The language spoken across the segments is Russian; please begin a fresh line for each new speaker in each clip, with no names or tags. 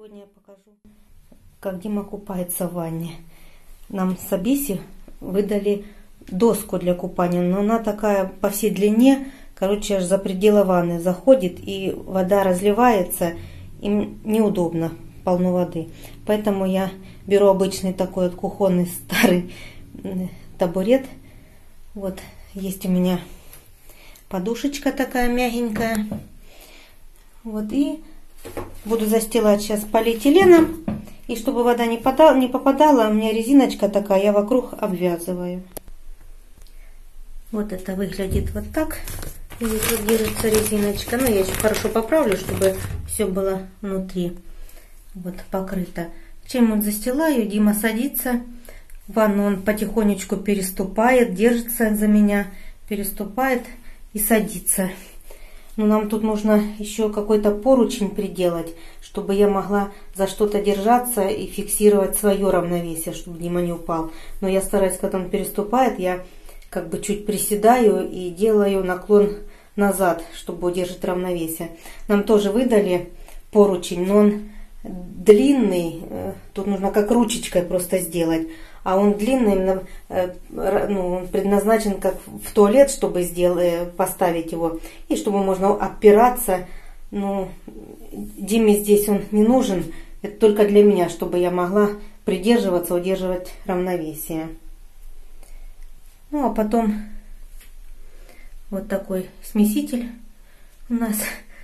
Сегодня я покажу, как Дима купается в ванне. Нам с Абиси выдали доску для купания, но она такая по всей длине, короче, аж за пределы ванны заходит, и вода разливается, им неудобно, полно воды. Поэтому я беру обычный такой вот кухонный старый табурет. Вот, есть у меня подушечка такая мягенькая. Вот, и буду застилать сейчас полиэтиленом. И чтобы вода не попадала, у меня резиночка такая, я вокруг обвязываю. Вот это выглядит вот так. Здесь вот держится резиночка. Ну, я еще хорошо поправлю, чтобы все было внутри вот покрыто. Чем он застилаю, Дима садится в ванну, он потихонечку переступает, держится за меня, переступает и садится. Но нам тут нужно еще какой-то поручень приделать, чтобы я могла за что-то держаться и фиксировать свое равновесие, чтобы Дима не упал. Но я стараюсь, когда он переступает, я как бы чуть приседаю и делаю наклон назад, чтобы удержать равновесие. Нам тоже выдали поручень, но он длинный, тут нужно как ручечкой просто сделать. А он длинный, он предназначен как в туалет, чтобы поставить его. И чтобы можно опираться. Ну, Диме здесь он не нужен. Это только для меня, чтобы я могла придерживаться, удерживать равновесие. Ну, а потом вот такой смеситель у нас.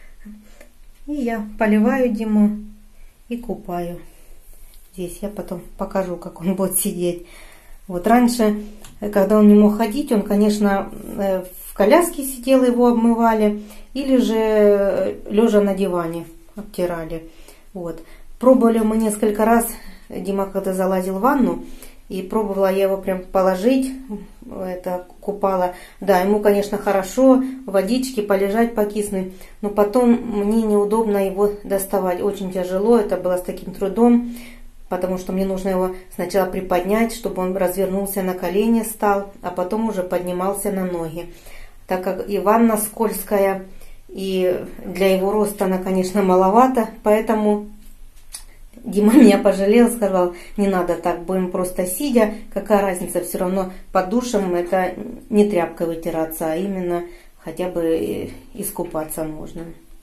И я поливаю Диму и купаю. Здесь я потом покажу, как он будет сидеть. Вот раньше, когда он не мог ходить, он, конечно, в коляске сидел, его обмывали, или же лежа на диване обтирали. Вот. Пробовали мы несколько раз, Дима когда залазил в ванну, и пробовала я его прям положить, это купала. Да, ему, конечно, хорошо, водички, полежать, покиснуть, но потом мне неудобно его доставать, очень тяжело, это было с таким трудом. Потому что мне нужно его сначала приподнять, чтобы он развернулся на колени, стал, а потом уже поднимался на ноги. Так как и ванна скользкая, и для его роста она, конечно, маловато, поэтому Дима меня пожалел, сказал, не надо так, будем просто сидя, какая разница, все равно под душем это не тряпкой вытираться, а именно хотя бы искупаться можно.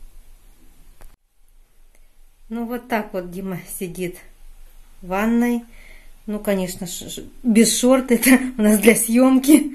Ну вот так вот Дима сидит в ванной. Ну, конечно, без шорт, это у нас для съемки.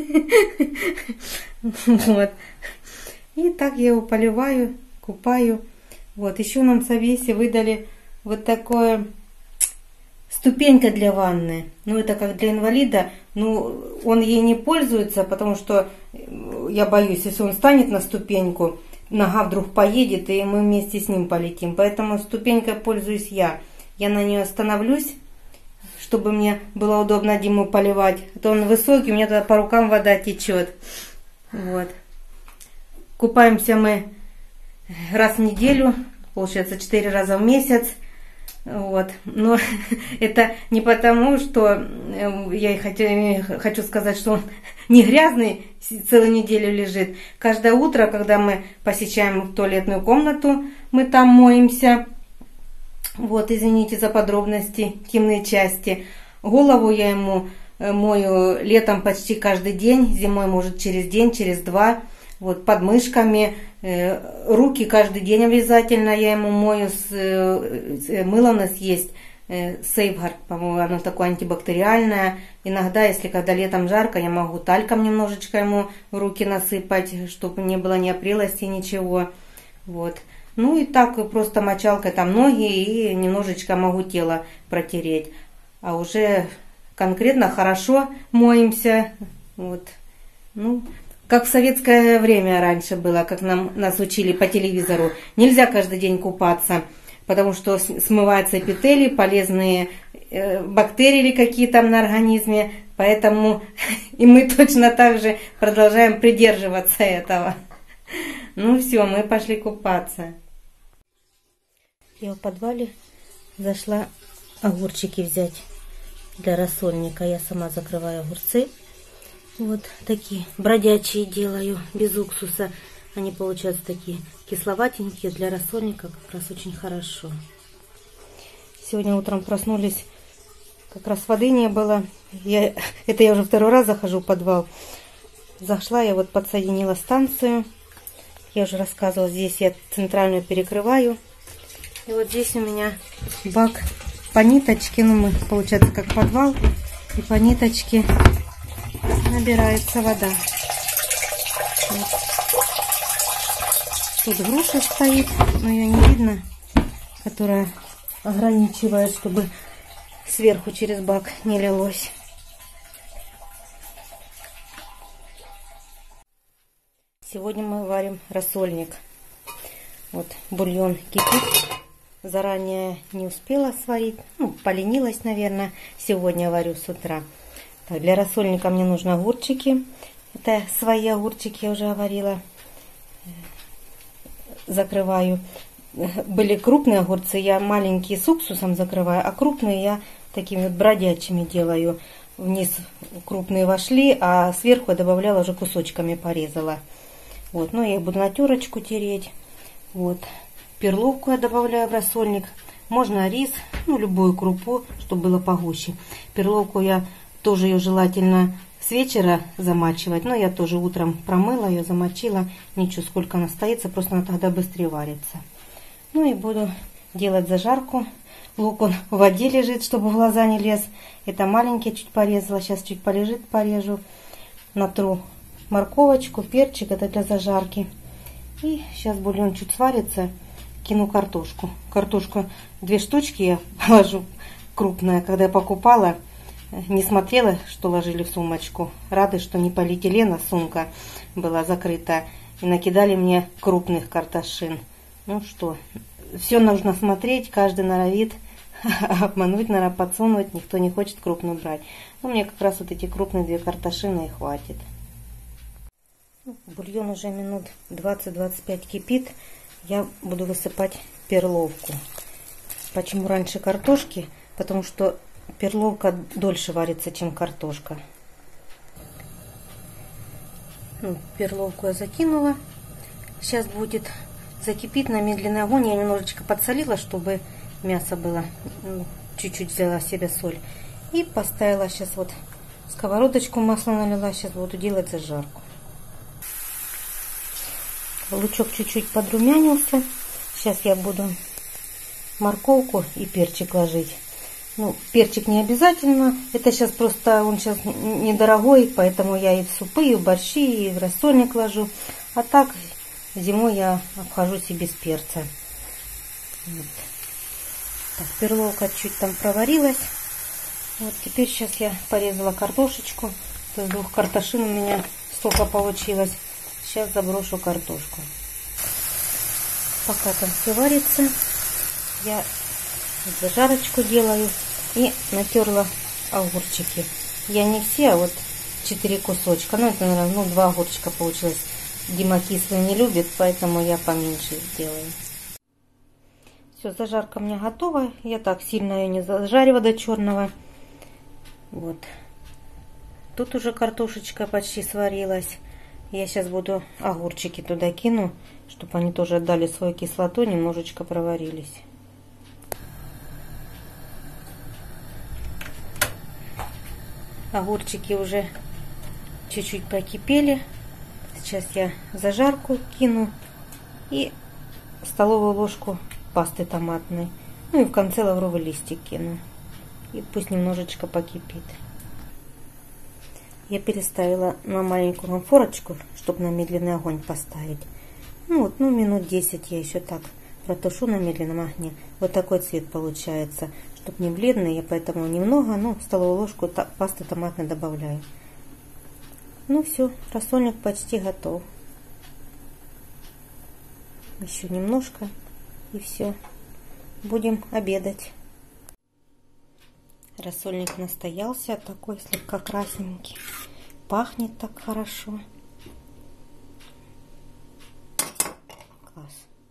Вот. И так я его поливаю, купаю. Вот, еще нам с Авеси выдали вот такое ступенька для ванны. Ну, это как для инвалида. Ну, он ей не пользуется, потому что я боюсь, если он станет на ступеньку, нога вдруг поедет, и мы вместе с ним полетим. Поэтому ступенькой пользуюсь я. Я на нее остановлюсь, чтобы мне было удобно Диму поливать. А то он высокий, у меня туда по рукам вода течет. Вот. Купаемся мы раз в неделю, получается 4 раза в месяц. Вот. Но это не потому, что я хочу сказать, что он не грязный, целую неделю лежит. Каждое утро, когда мы посещаем туалетную комнату, мы там моемся. Вот, извините за подробности, интимные части. Голову я ему мою летом почти каждый день, зимой может через день, через два. Вот, под мышками, руки каждый день обязательно я ему мою. Мыло у нас есть, Сейфгард, по-моему, оно такое антибактериальное. Иногда, если когда летом жарко, я могу тальком немножечко ему в руки насыпать, чтобы не было ни опрелости, ничего. Вот. Ну и так просто мочалкой там ноги и немножечко могу тело протереть. А уже конкретно хорошо моемся. Вот. Ну, как в советское время раньше было, как нас учили по телевизору. Нельзя каждый день купаться, потому что смываются эпителий, полезные бактерии или какие там на организме. Поэтому и мы точно так же продолжаем придерживаться этого. Ну все, мы пошли купаться. Я в подвале зашла огурчики взять для рассольника. Я сама закрываю огурцы. Вот такие бродячие делаю, без уксуса. Они получаются такие кисловатенькие, для рассольника как раз очень хорошо. Сегодня утром проснулись, как раз воды не было. Это я уже второй раз захожу в подвал. Зашла, я вот подсоединила станцию. Я уже рассказывала, здесь я центральную перекрываю. И вот здесь у меня бак по ниточке. Ну, мы, получается, как подвал. И по ниточке набирается вода. Вот. Тут груша стоит, но ее не видно, которая ограничивает, чтобы сверху через бак не лилось. Сегодня мы варим рассольник. Вот бульон кипит. Заранее не успела сварить. Ну, поленилась, наверное. Сегодня варю с утра. Так, для рассольника мне нужны огурчики. Это свои огурчики я уже варила. Закрываю. Были крупные огурцы, я маленькие с уксусом закрываю, а крупные я такими вот бродячими делаю. Вниз крупные вошли, а сверху я добавляла, уже кусочками порезала. Вот, ну я их буду на терочку тереть. Вот, перловку я добавляю в рассольник. Можно рис, ну любую крупу, чтобы было погуще. Перловку я тоже ее желательно с вечера замачивать, но я тоже утром промыла ее, замочила. Ничего, сколько она стоится, просто она тогда быстрее варится. Ну и буду делать зажарку. Лук он в воде лежит, чтобы в глаза не лез. Это маленький чуть порезала, сейчас чуть полежит, порежу. Натру морковочку, перчик, это для зажарки. И сейчас бульон чуть сварится, кину картошку. Картошку 2 штучки я положу, крупная. Когда я покупала, не смотрела, что ложили в сумочку. Рады, что не полиэтилена сумка была закрыта. И накидали мне крупных картошин. Ну что, все нужно смотреть, каждый норовит обмануть, наверное, подсунуть. Никто не хочет крупную брать. Но мне как раз вот эти крупные 2 картошины и хватит. Бульон уже минут 20-25 кипит. Я буду высыпать перловку. Почему раньше картошки? Потому что перловка дольше варится, чем картошка. Перловку я закинула. Сейчас будет закипит на медленный огонь. Я немножечко подсолила, чтобы мясо было. Чуть-чуть взяла себе соль. И поставила сейчас вот сковородочку, масло налила. Сейчас буду делать зажарку. Лучок чуть-чуть подрумянился. Сейчас я буду морковку и перчик ложить. Ну, перчик не обязательно. Это сейчас просто, он сейчас недорогой, поэтому я и в супы, и в борщи, и в рассольник ложу. А так зимой я обхожусь и без перца. Вот. Так, перловка чуть там проварилась. Вот теперь сейчас я порезала картошечку. С 2 картошин у меня столько получилось. Сейчас заброшу картошку. Пока там все варится, я зажарочку делаю и натерла огурчики. Я не все, а вот 4 кусочка. Ну, это, наверное, 2 огурчика получилось. Дима кислый не любит, поэтому я поменьше сделаю. Все, зажарка у меня готова. Я так сильно ее не зажариваю до черного. Вот. Тут уже картошечка почти сварилась. Я сейчас буду огурчики туда кину, чтобы они тоже отдали свою кислоту, немножечко проварились. Огурчики уже чуть-чуть покипели. Сейчас я зажарку кину и столовую ложку пасты томатной. Ну и в конце лавровый листик кину. И пусть немножечко покипит. Я переставила на маленькую конфорочку, чтобы на медленный огонь поставить. Ну вот, минут 10 я еще так протушу на медленном огне. Вот такой цвет получается. Чтобы не бледный, я поэтому немного, столовую ложку пасты томатной добавляю. Ну все, рассольник почти готов. Еще немножко и все. Будем обедать. Рассольник настоялся, такой слегка красненький. Пахнет так хорошо. Класс.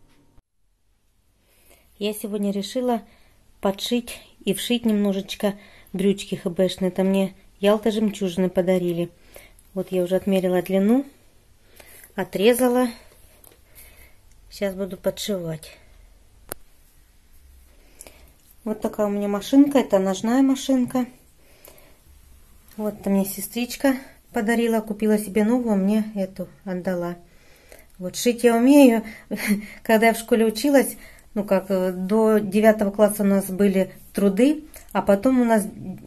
Я сегодня решила подшить и вшить немножечко брючки хэбэшные. Это мне Ялта жемчужины подарили. Вот я уже отмерила длину, отрезала. Сейчас буду подшивать. Вот такая у меня машинка. Это ножная машинка. Вот мне сестричка подарила. Купила себе новую, мне эту отдала. Вот шить я умею. Когда я в школе училась, ну как, до 9 класса у нас были труды, а потом у нас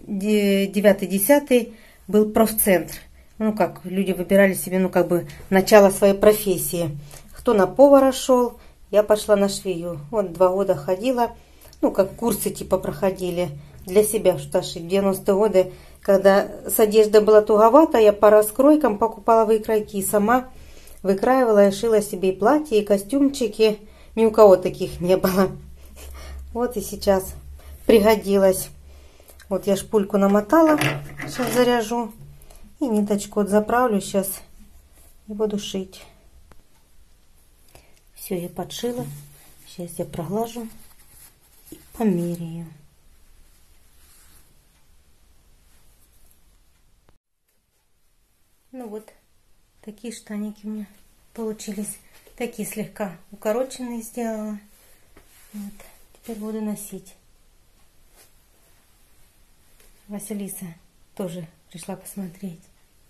9-10 был профцентр. Ну как, люди выбирали себе, ну как бы, начало своей профессии. Кто на повара шел, я пошла на швею. Вот 2 года ходила, ну как курсы типа проходили для себя, что шить. В 90-е годы, когда с одеждой было туговато, я по раскройкам покупала выкройки и сама выкраивала и шила себе и платья, и костюмчики. Ни у кого таких не было. Вот и сейчас пригодилось. Вот я шпульку намотала, сейчас заряжу. И ниточку вот заправлю сейчас и буду шить. Все, я подшила. Сейчас я проглажу и померяю. Ну вот, такие штаники у меня получились. Такие слегка укороченные сделала. Вот, теперь буду носить. Василиса тоже пришла посмотреть.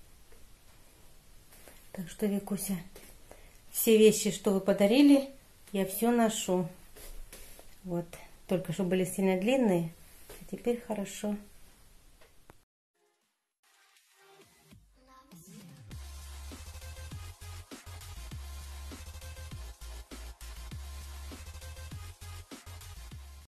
Так что, Викуся, все вещи, что вы подарили, я все ношу. Вот, только что были сильно длинные, а теперь хорошо.